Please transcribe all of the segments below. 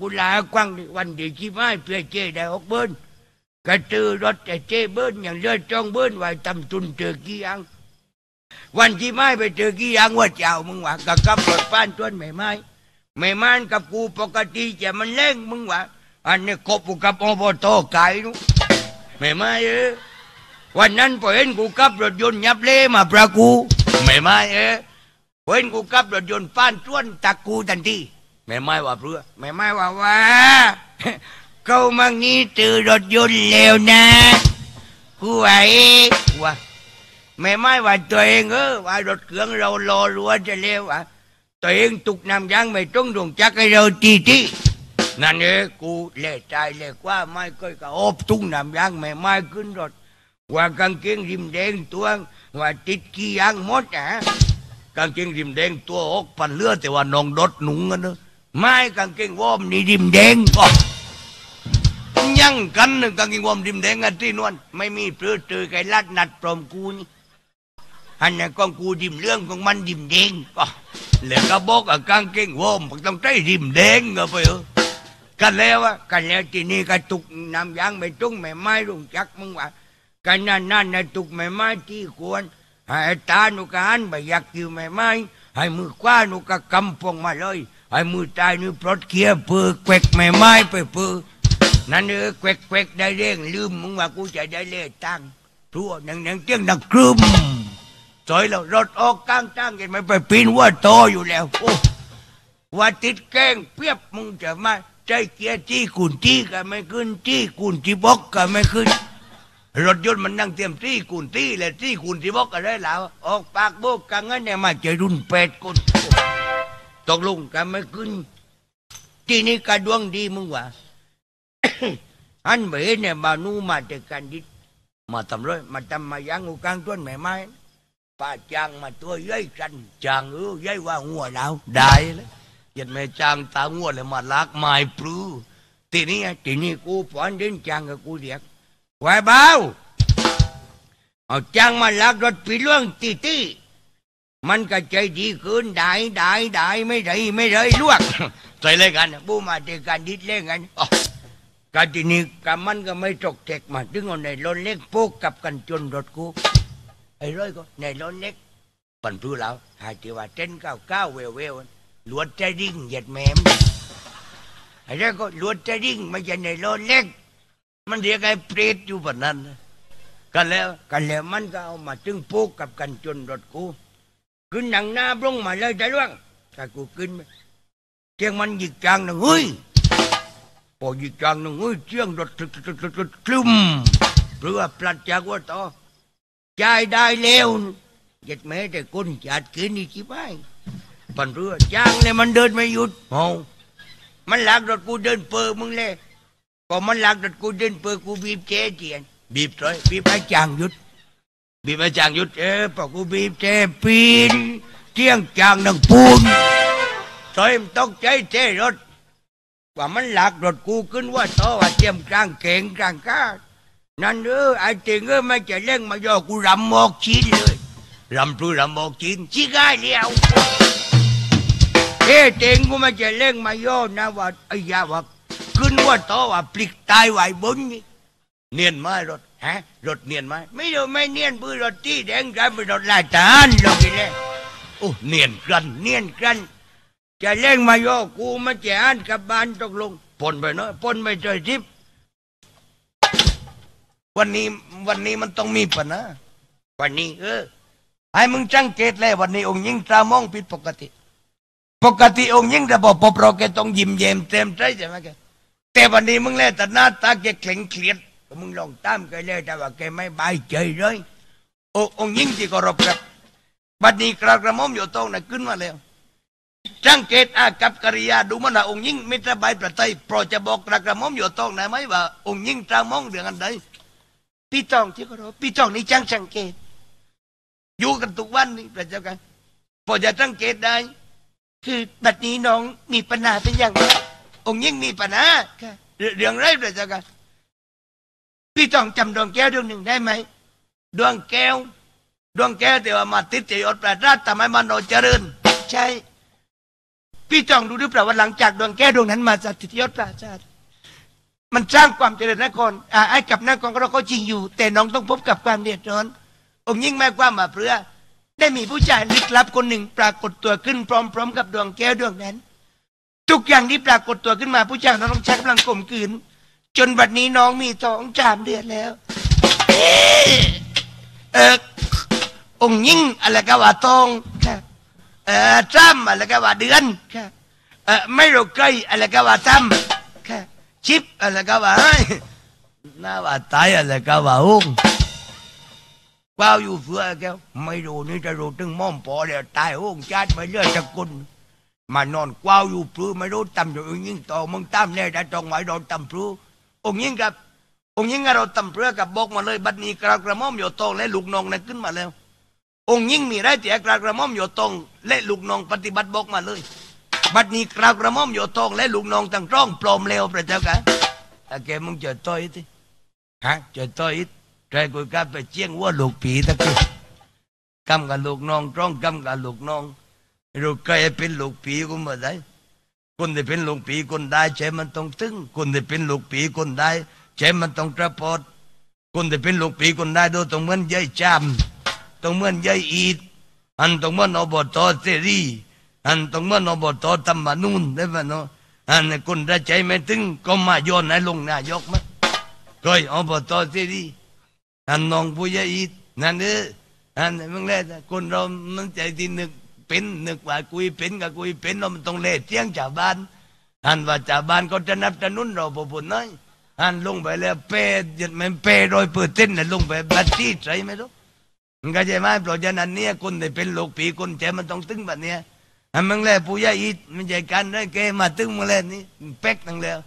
กูลากว้างวันเดียวชีไม้เพื่อเจได้ออกเบิ้ลกระตือรถแต่เจเบิ้ลอย่างเลือดจ้องเบิ้ลไว้ตำตุนเจอกี่ยังวันชีไม้ไปเจอกี่ยังว่าเจ้ามึงว่ากับรถป้านต้นไม่ไม้กับกูปกติจะมันเล่งมึงว่าอันนี้กบกับอบตไก่นู้ไม่วันนั้นพอเห็นกูกับรถยนต์ยับเล่มาประกูไม่พอเห็นกูกับรถยนต์ป้านต้นตะกูทันทีไม่ว่าเพื่อไม่ว่าเขามังนี้ตือรถยนต์เร็วนะกูว่าไม่ว่าตัวเองว่ารถเครื่องเรารอรัวจะเร็วตัวเองตุกน้ำยางไม่ต้องดวงจักให้เราทีนั่นกูเล่ใจเล่กว่าไม่ค่อยกระอบตุ้งน้ำยางไม่ขึ้นรถว่ากางเกงริมแดงตัวว่าติดขี้ยางหมดกางเกงริมแดงตัวออกปันเลือดแต่ว่านองดดหนุ่งกันเนอะไม่กางเกงวอมนี่ริมแดงก็ยังกันกางเกงวอมริมแดงกันที่นวลไม่มีเปลือกเจอไก่ลัดนัดปลอมกูนี่อันนี้กองกูริมเรื่องของมันริมแดงก็แล้วก็บอกกางเกงวอมต้องใช้ริมแดงก็ไปกันแล้วทีนี้ก็ตุกน้ำยางไม่ตุ้งไม่รุ่งจักมึงว่ากันนั่นในตุกไม่ที่ควรให้ตาหนุกันไปอยากอยู่ไม่ให้มือคว้าหนุกกำพวงมาเลยให้มือตายนี่ปลดเคียเปือแกวกไม่ไปเปือนั่นแกวกได้เร่งลืมมึงว่ากูจะได้เล่ตั้งทั่วนังเตี้ยงดังครึมจอยเรารถออกกลางตั้งกันไม่ไปปีนว่าโตอยู่แล้วโอ้ว่าติดแกงเปียบมึงจะมาใจเกียร์ที่กุนที่ก็ไม่ขึ้นที่กุนที่บกก็ไม่ขึ้นรถยนต์มันนั่งเตรียมที่กุนที่และที่กุนที่บกก็ได้แล้วออกปากโบกกันงั้นเนี่ยมาใจรุ่นเป็ดกุนตกลงกันไม่ขึ้นที่นี่กระดวงดีมึงวะ อันเบเนี่ยมานูมาแต่กันดิมาทำร้อยมาทำมายังกูกลางต้นไม้ป้าจางมาตัวย่อยกันจางย่อยว่างัวแล้วได้เลยยันแม่จางตางัวเลยมาลักไม้ปลื้ทีนี้กูป้อนเดินจางกับกูเรียกไว้เบาเอาจางมาลักรถปีล่วงตีมันก็ใจดีขึ้นได้ไม่ได้ลวกใส่เลยกันบูมาเจอกันดิดเล่นกันกันทีนี้กับมันก็ไม่ตกเทกมาดึงเอาในรถเล็กโป๊กกับกันจนรถกูไอ้ร้อยก็ในรถเล็กปั่นพื้นแล้วหายที่ว่าเต้นก้าวเวลลวดใจดิ่งเหยียดแม่ไอ้ร้อยก็ลวดใจดิ่งไม่ใช่ในรถเล็กมันเรียกไอ้เปรตอยู่แบบนั้นกันแล้วมันก็เอามาจึงโป๊กกับกันจนรถกูขึ้นหนังหน้าบงมาเลยใจล่วงแต่กูขึ้นเจียงมันหยิกจางหนึ่งเฮ้ยพอหยิกจางหนึ่งเฮ้ยเจียงรถคลุ่มเรือปลัดจากว่าต่อใจได้เร็วเจ็ดแม่แต่คนจัดกินนี่ชิบายปั่นเรือจางเนี่ยมันเดินไม่หยุดโอ้มันหลักรถกูเดินเปิดมึงเลยพอมันหลักรถกูเดินเปิดกูบีบเจ๊เจียนบีบเลยบีบให้จางหยุดบีบให้จางหยุดพอกูบีบเจ๊ปีนเที่ยงจางดังปูนซอยมันต้องใจเจ๊รถว่ามันหลักรถกูขึ้นว่าโตว่าเตรียมกลางเก่งกลางก้านั่นไอ้เจ๋งไม่จะเล่งมาโยกูรำหมอกชิ้นเลยรำพลื้รำหมอกชิ้นชี้ง่ายเดียวเจ๋งกูไม่จะเล่งมาโยนะว่าไอ้ยาว่าขึ้นว่าโตว่าปลิกตายไหวบนนี่เนียนไหมรถรถเนียนไหมไม่เดี๋ยวไม่เนียนปืนรถที่แดงกลายเป็นรถลายทหารลงไปเลยโอ้เนียนกันจะเล่งมาโยกูไม่จะอ่านกับบ้านตกลงปนไปเนาะปนไปเจอทิพวันนี้มันต้องมีปัญหาวันนี้ให้มึงจังเกตเลยวันนี้องค์ยิ่งตามองผิดปกติองค์ยิ่งจะบอกปอบเราแกต้องยิ้มเย้มเต็มใจใช่ไหมแกแต่วันนี้มึงเล่แต่หน้าตาแกเคร่งเครียดมึงลองตามแกเลยแต่ว่าแกไม่บายใจเลยองค์ยิ่งที่เคารพครับบัดนี้กระหม่อมอยู่ตรงนั้นขึ้นมาแล้วจังเกตอากับกิริยาดูมันว่าองค์ยิ่งไม่สบายประทัยโปรดจะบอกกระหม่อมอยู่ตรงไหนไหมว่าองค์ยิ่งตามองเรื่องอันใดพี่จ้องที่เขาพี่จ้องนี่จังสังเกตอยู่กันทุกวันนี่พระเจ้ากันพอจะสังเกตได้คือบัดนี้น้องมีปัญหาเป็นอย่างไรองค์ยิ่งมีปัญหาเรื่องไรพระเจ้ากันพี่จ้องจำดวงแก้วดวงหนึ่งได้ไหมดวงแก้วแต่ว่ามาติดใจอดประราชทำให้มันโนเจริญใช่พี่จองดูหรือเปล่าว่าหลังจากดวงแก้วดวงนั้นมาจากทิศยศราชามันสร้างความเจริญนครไอ้กับนครเราก็จริงอยู่แต่น้องต้องพบกับความเดือดร้อนองค์ยิ่งแม่ความมาเพื่อได้มีผู้ชายลึกลับคนหนึ่งปรากฏตัวขึ้นพร้อมๆกับดวงแก้วดวงนั้นทุกอย่างที่ปรากฏตัวขึ้นมาผู้ชายต้องใช้กำลังข่มขืนจนบัดนี้น้องมีท้อง3 เดือนแล้วองค์ยิ่งอะไรก็ว่าทองค่ะจ้ำอะไรก็ว่าเดือนค่ะไม่รู้ใครอะไรก็ว่าจ้ำค่ะชิปอะไรก็ว่าหน้าว่าตายอะไรก็ว่าองค์ว้าวอยู่เฟื่อแกไม่รู้นี่จะรู้ถึงม่อมปอเดี๋ยวตายองค์ชาติไม่เลือดจะกุนมานอนกว้าวอยู่ปลื้ไม่รู้ตำอยู่ยิ่งต่อมึงตำเนี่ยได้ตรงไหวโดนตำปลื้องค์ยิ่งกับองค์ยิ่งเราตำเพื่อกับบอกมาเลยบัดนี้กระหม่อมโยตองและลูกน้องนั้นขึ้นมาแล้วองค์ยิ่งมีไรเตียกระหม่อมโยตองและลูกน้องปฏิบัติบอกมาเลยบัดนี้กระหม่อมโยตองและลูกน้องตั้งร้องปลอมเลวพระเจ้าค่ะแกมึงเจอต่อยที่ฮะเจอต่อยใจกูกล้าไปเจียงว่าลูกผีตะกี้กำกับลูกน้องร้องกำกับลูกน้องลูกใครเป็นลูกผีกูมาได้คนที่เป็นลูกผีคนได้ใช่มันต้องตึงคนที่เป็นลูกผีคนได้ใช่มันต้องกระปอดคนที่เป็นลูกผีคนได้ดูต้องเหมือนยายจามต้องเหมือนยายอีดอันต้องเหมือนอบตเสรีอันต้องเหมือนอบตธรรมนูนได้ปะเนาะอันคนได้ใจไม่ตึงก็มาโยนให้ลงนายกมั้ยเคยอบตเสรีอันน้องผู้ใหญ่อีดนั่นเด้ออันมึงเล่คนเรามันใจที่นึกเป็นนึกว่ากุยเป็นกับกุยเป็นเรามันต้องเล่เสียงชาวบ้านอันว่าชาวบ้านก็จะนับจะนุ่นเราพอปุ่นน้อยอันลงไปแล้วเป้ยันมันเป้โดยเปิดเต้นน่ะลงไปบัตรที่ใช่ไหมลูกมันก็ใช่ไหมเพราะฉะนั้นเนี่ยคนที่เป็นโรคผีคนแก่มันต้องตึงแบบเนี้ยอันมึงเล่ผู้ใหญ่อีมันใจกันได้แกมาตึงมึงเล่นี่เป๊กตั้งแล้ว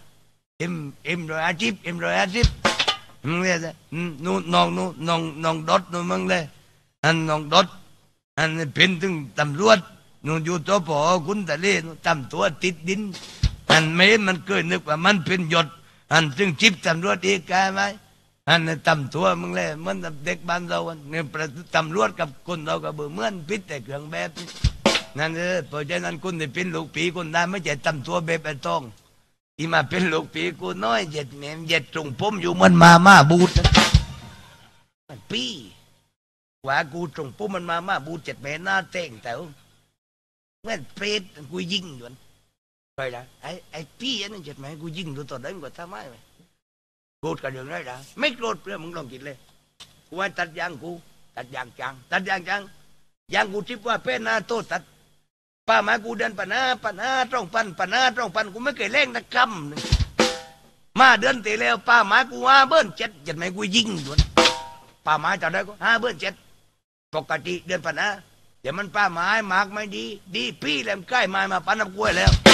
เอ็ม150มึงเล่นู่นน้องดดนู่นมึงเล่อันน้องดดอันเป็นถึงตำรวจนู่นอยู่ตัวปอคุณตะเล่ตำตัวติดดินอันไม่มันเกิดนึกว่ามันเป็นยศอันจึงจิบตำรวจอีกแกไหมอันตำตัวมึงเลยเหมือนเด็กบ้านเราเนี่ยตำรวจกับคนเราก็เบื่อเหมือนพิษแต่เครื่องแบบนั่นเพราะฉะนั้นคุณที่เป็นลูกผีคนได้ไม่ใช่ตำตัวแบบไอ้ต้องที่มาเป็นลูกผีกูน้อยเจ็ดแหมเจ็ดตรงผมอยู่มันมาบูดมันปีว่ากูตรงผมมันมาบูดเจ็ดแม่หน้าเต่งแต่เมื่อเปรตกูยิงอยู่ไปละไอ้พี่อันนั้นเจ็ดแม่กูยิงดูต่อได้มึงก็ทำไมโกรธกันอย่างไรล่ะไม่โกรธเพื่อมึงลองคิดเลยกูว่าตัดยางกูตัดยางจังยางกูทิพว่าเป็นหน้าโตตัดป้ามากูเดินปัญหาต้องปันกูไม่เคยเล่นตะคำนึงมาเดินตีแล้วป้ามากูเบิ้ล7เจ็ดแม่กูยิงด้วยป้ามาจะได้ก็เบิ้ล7ปกติเดินปัญหาเดี๋ยวมันป้าไม้มากไม่ดีพี่แหลมใกล้มาปันน้ำกล้วยแล้ว